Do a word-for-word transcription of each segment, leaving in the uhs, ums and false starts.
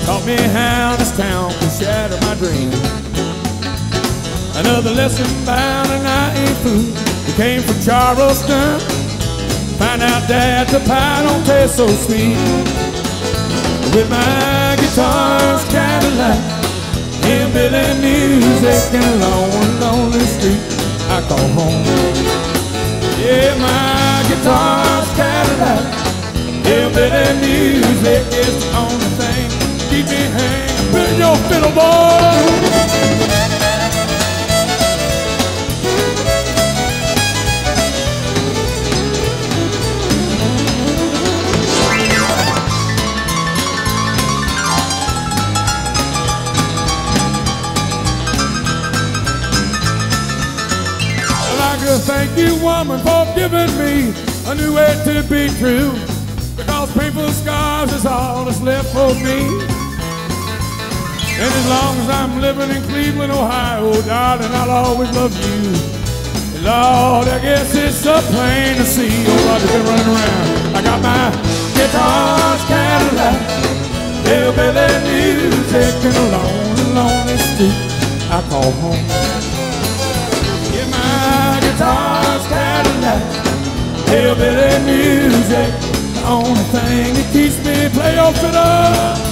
taught me how this town could shatter my dreams. Another lesson found and I ain't fool. We came from Charleston. Find out that the pie don't taste so sweet. With my guitar's Cadillac, hillbilly music and a lone, lonely street I call home. Yeah, my guitar's Cadillac, hillbilly music is the only thing keep me hanging. Put in your fiddle, boy. Thank you, woman, for giving me a new way to be true. Because painful scars is all that's left for me. And as long as I'm living in Cleveland, Ohio, darling, I'll always love you. Lord, I guess it's so plain to see. Oh, I've been running around. I got my guitar's Cadillac, hillbilly music in a lonely, lonely street I call home. Guitar's Cadillac, hillbilly music, the only thing that keeps me play your fiddle.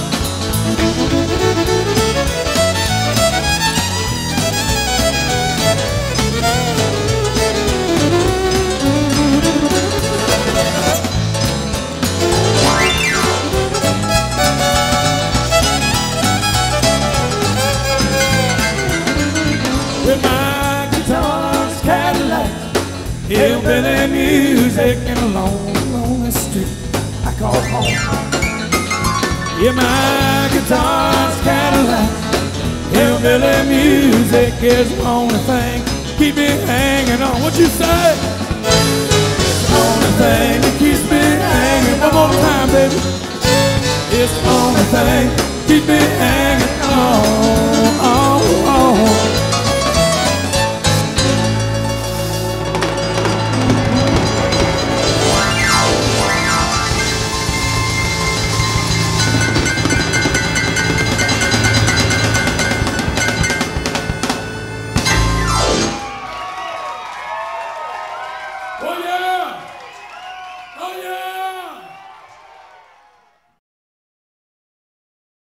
With my guitar's Cadillac, hillbilly music in a lonely, lonely street I call home. Yeah, my guitar's Cadillac, hillbilly music is the only thing keep me hanging on. What you say? It's the only thing that keeps me hanging. One more time, baby. It's the only thing keep me hanging on.